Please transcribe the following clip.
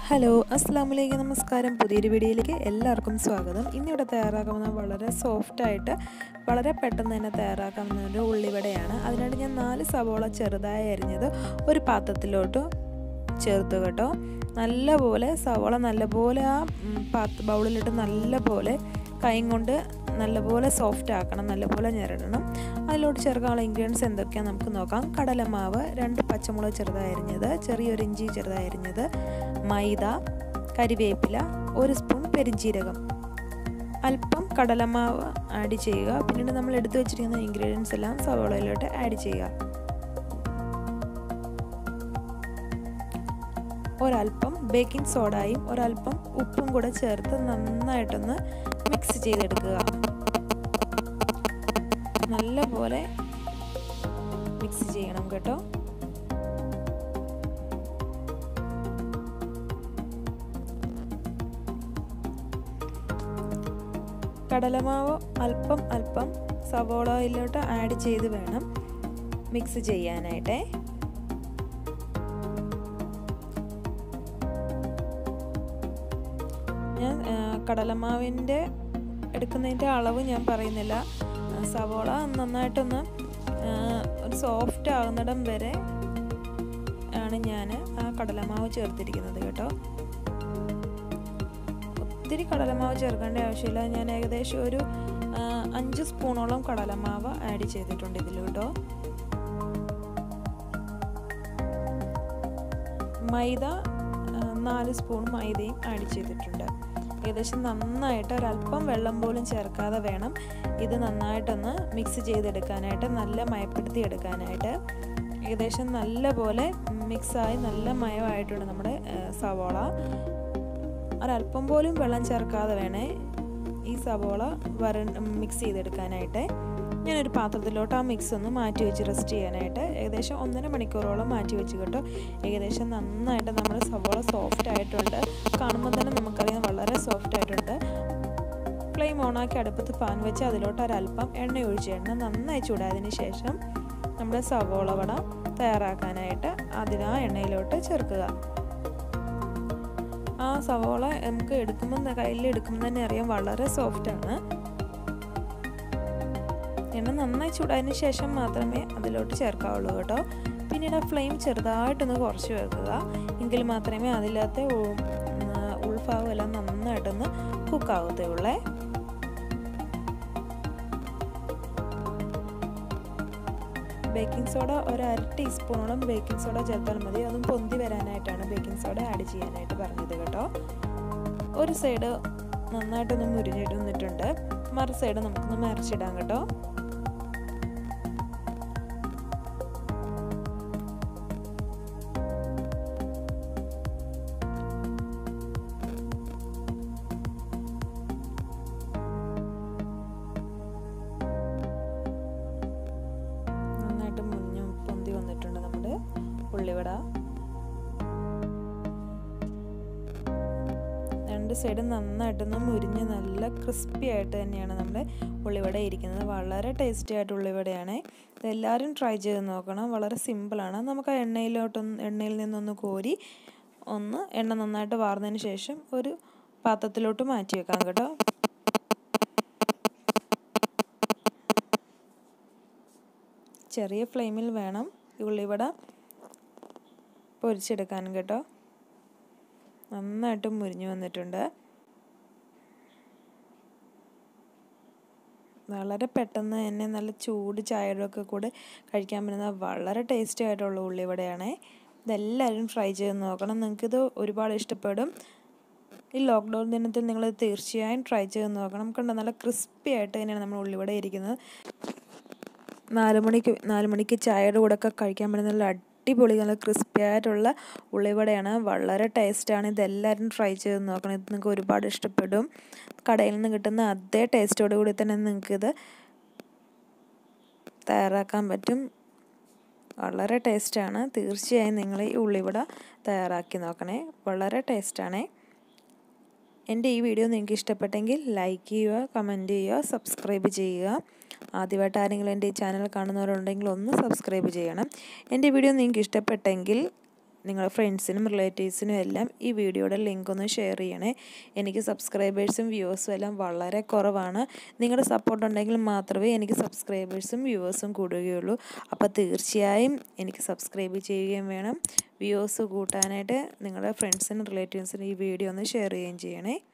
Hello അസ്സലാമു നമസ്കാരം. പുതിയൊരു വീഡിയോയിലേക്ക് എല്ലാവർക്കും സ്വാഗതം. ഇന്നിവിടെ തയ്യാറാക്കാവുന്ന വളരെ സോഫ്റ്റായിട്ട് വളരെ പെട്ടെന്ന് തന്നെ തയ്യാറാക്കാവുന്ന ഒരു ഉള്ളിവടയാണ്. അതിനായിട്ട് ഞാൻ 4 സവോള ചെറുതായി അരിഞ്ഞത് ഒരു പാത്രത്തിലോട്ട് ചേർത്ത് കേട്ടോ. നല്ലപോലെ സവോള നല്ലപോലെ ആ ബൗളിലിട്ട് നല്ലപോലെ കൈ കൊണ്ട് നല്ലപോലെ സോഫ്റ്റ് ആക്കണം, നല്ലപോലെ ഞെരടണം. അതിലോട്ട് ചേർക്കാനുള്ള ഇൻഗ്രീഡിയൻസ് എന്തൊക്കെയാണെന്ന് നമുക്ക് നോക്കാം. കടലമാവ്, 2 പച്ചമുളക് ചെറുതായി അരിഞ്ഞത്, ചെറിയൊരു ഇഞ്ചി ചെറുതായി അരിഞ്ഞത്, മൈദ, കരിവേപ്പില, 1 സ്പൂൺ പെരിഞ്ജീരകം, അല്പം കടലമാവ് ആഡ് ചെയ്യുക. പിന്നീട് നമ്മൾ എടുത്തു വെച്ചിരിക്കുന്ന ഇൻഗ്രീഡിയൻസ് എല്ലാം സവോളയിലോട്ട് ആഡ് ചെയ്യുക. ഒരല്പം ബേക്കിംഗ് സോഡയും ഒരല്പം ഉപ്പും കൂടെ ചേർത്ത് നന്നായിട്ടൊന്ന് മിക്സ് ചെയ്തെടുക്കുക. നല്ലപോലെ മിക്സ് ചെയ്യണം കേട്ടോ. കടലമാവ് അല്പം സവോളയിലോട്ട് ആഡ് ചെയ്ത് വേണം മിക്സ് ചെയ്യാനായിട്ടേ. ഞാൻ കടലമാവിൻ്റെ എടുക്കുന്നതിൻ്റെ അളവ് ഞാൻ പറയുന്നില്ല. സവോള നന്നായിട്ടൊന്ന് ഒരു സോഫ്റ്റ് ആകുന്നിടം വരെ ആണ് ഞാൻ ആ കടലമാവ് ചേർത്തിരിക്കുന്നത് കേട്ടോ. ഒത്തിരി കടലമാവ് ചേർക്കേണ്ട ആവശ്യമില്ല. ഞാൻ ഏകദേശം ഒരു 5 സ്പൂണോളം കടലമാവ് ആഡ് ചെയ്തിട്ടുണ്ട് ഇതിൽ കേട്ടോ. മൈദ 4 സ്പൂൺ മൈദയും ആഡ് ചെയ്തിട്ടുണ്ട്. ഏകദേശം നന്നായിട്ട് ഒരല്പം വെള്ളം പോലും ചേർക്കാതെ വേണം ഇത് നന്നായിട്ടൊന്ന് മിക്സ് ചെയ്തെടുക്കാനായിട്ട്, നല്ല മയപ്പെടുത്തി എടുക്കാനായിട്ട്. ഏകദേശം നല്ല പോലെ മിക്സായി നല്ല മയമായിട്ടുണ്ട് നമ്മുടെ സവോള. ഒരല്പം പോലും വെള്ളം ചേർക്കാതെ വേണേ ഈ സവോള മിക്സ് ചെയ്തെടുക്കാനായിട്ട്. ഞാനൊരു പാത്രത്തിലോട്ട് ആ മിക്സ് ഒന്ന് മാറ്റി വെച്ച് റെസ്റ്റ് ചെയ്യാനായിട്ട് ഏകദേശം 1.5 മണിക്കൂറോളം മാറ്റി വെച്ച് കേട്ടോ. ഏകദേശം നന്നായിട്ട് നമ്മുടെ സവോള സോഫ്റ്റ് ആയിട്ടുണ്ട്. കാണുമ്പോൾ തന്നെ നമുക്കറിയാം വളരെ സോഫ്റ്റ് ആയിട്ടുണ്ട്. ഫ്ലെയിം ഓണാക്കി അടുപ്പത്ത് പാൻ വെച്ച് അതിലോട്ട് ഒരല്പം എണ്ണ ഒഴിച്ച് നന്നായി ചൂടായതിന് ശേഷം നമ്മുടെ സവോള വട തയ്യാറാക്കാനായിട്ട് ആ എണ്ണയിലോട്ട് ചേർക്കുക. ആ സവോള നമുക്ക് കയ്യിൽ എടുക്കുമ്പോൾ തന്നെ അറിയാം വളരെ സോഫ്റ്റാണ്. എണ്ണ നന്നായി ചൂടായതിന് ശേഷം മാത്രമേ അതിലോട്ട് ചേർക്കാവുള്ളൂ കേട്ടോ. പിന്നീട് ആ ഫ്ലെയിം ചെറുതായിട്ടൊന്ന് കുറച്ച് വെക്കുക. എങ്കിൽ മാത്രമേ അതിലത്തെ ഉൾഭാഗം എല്ലാം നന്നായിട്ടൊന്ന് കുക്കാവത്തുള്ളേ. ബേക്കിംഗ് സോഡ 1/2 ടീസ്പൂണോളം ബേക്കിംഗ് സോഡ ചേർത്താൽ മതി. അതും പൊന്തി വരാനായിട്ടാണ് ബേക്കിംഗ് സോഡ ആഡ് ചെയ്യാനായിട്ട് പറഞ്ഞത് കേട്ടോ. ഒരു സൈഡ് നന്നായിട്ടൊന്ന് മുരിഞ്ഞിട്ട് വന്നിട്ടുണ്ട്, മറു സൈഡ് നമുക്കൊന്ന് മറിച്ചിടാം കേട്ടോ. പൊന്തി വന്നിട്ടുണ്ട് നമ്മുടെ ഉള്ളിവട. 2 സൈഡും നന്നായിട്ടൊന്ന് മുരിഞ്ഞ് നല്ല ക്രിസ്പി ആയിട്ട് തന്നെയാണ് നമ്മുടെ ഉള്ളിവട ഇരിക്കുന്നത്. വളരെ ടേസ്റ്റി ആയിട്ട് ഉള്ളിവടയാണ്. ഇതെല്ലാവരും ട്രൈ ചെയ്ത് നോക്കണം. വളരെ സിമ്പിളാണ്. നമുക്ക് ആ എണ്ണയിൽ നിന്നൊന്ന് കോരി എണ്ണ നന്നായിട്ട് വാർന്നതിന് ശേഷം ഒരു പാത്രത്തിലോട്ട് മാറ്റി വെക്കാം കേട്ടോ. ചെറിയ ഫ്ലെയിമിൽ വേണം ഈ ഉള്ളിവട പൊരിച്ചെടുക്കാൻ കേട്ടോ. നന്നായിട്ട് മുരിഞ്ഞു വന്നിട്ടുണ്ട്. വളരെ പെട്ടെന്ന് തന്നെ നല്ല ചൂട് ചായയുടെ ഒക്കെ കൂടെ കഴിക്കാൻ പറ്റുന്ന വളരെ ടേസ്റ്റി ആയിട്ടുള്ള ഉള്ളിവടയാണ്. ഇതെല്ലാവരും ട്രൈ ചെയ്ത് നോക്കണം. നിങ്ങൾക്കിത് ഒരുപാട് ഇഷ്ടപ്പെടും. ഈ ലോക്ക്ഡൗൺ ദിനത്തിൽ നിങ്ങൾ തീർച്ചയായും ട്രൈ ചെയ്ത് നോക്കണം. കണ്ടോ, നല്ല ക്രിസ്പി ആയിട്ട് തന്നെയാണ് നമ്മൾ ഉള്ളിവട ഇരിക്കുന്നത്. 4 മണിക്ക് ചായയുടെ കൂടെ ഒക്കെ കഴിക്കാൻ പറ്റുന്ന നല്ല അടിപൊളി നല്ല ക്രിസ്പി ആയിട്ടുള്ള ഉള്ളിവടയാണ്. വളരെ ടേസ്റ്റാണ്. ഇതെല്ലാവരും ട്രൈ ചെയ്ത് നോക്കണം. ഇത് നിങ്ങൾക്ക് ഒരുപാട് ഇഷ്ടപ്പെടും. കടയിൽ നിന്ന് കിട്ടുന്ന അതേ ടേസ്റ്റോടു കൂടി തന്നെ നിങ്ങൾക്കിത് തയ്യാറാക്കാൻ പറ്റും. വളരെ ടേസ്റ്റാണ്. തീർച്ചയായും നിങ്ങൾ ഈ ഉള്ളിവട തയ്യാറാക്കി നോക്കണേ. വളരെ ടേസ്റ്റാണ്. എൻ്റെ ഈ വീഡിയോ നിങ്ങൾക്ക് ഇഷ്ടപ്പെട്ടെങ്കിൽ ലൈക്ക് ചെയ്യുക, കമൻറ്റ് ചെയ്യുക, സബ്സ്ക്രൈബ് ചെയ്യുക. ആദ്യമായിട്ട് ആരെങ്കിലും എൻ്റെ ഈ ചാനൽ കാണുന്നവരുണ്ടെങ്കിൽ ഒന്ന് സബ്സ്ക്രൈബ് ചെയ്യണം. എൻ്റെ വീഡിയോ നിങ്ങൾക്ക് ഇഷ്ടപ്പെട്ടെങ്കിൽ നിങ്ങളുടെ ഫ്രണ്ട്സിനും റിലേറ്റീവ്സിനും എല്ലാം ഈ വീഡിയോയുടെ ലിങ്ക് ഒന്ന് ഷെയർ ചെയ്യണേ. എനിക്ക് സബ്സ്ക്രൈബേഴ്സും വ്യൂവേഴ്സും എല്ലാം വളരെ കുറവാണ്. നിങ്ങളുടെ സപ്പോർട്ട് ഉണ്ടെങ്കിൽ മാത്രമേ എനിക്ക് സബ്സ്ക്രൈബേഴ്സും വ്യൂവേഴ്സും കൂടുകയുള്ളൂ. അപ്പോൾ തീർച്ചയായും എനിക്ക് സബ്സ്ക്രൈബ് ചെയ്യുകയും വേണം. വ്യൂവേഴ്സ് കൂട്ടാനായിട്ട് നിങ്ങളുടെ ഫ്രണ്ട്സിനും റിലേറ്റീവ്സിനും ഈ വീഡിയോ ഒന്ന് ഷെയർ ചെയ്യുകയും ചെയ്യണേ.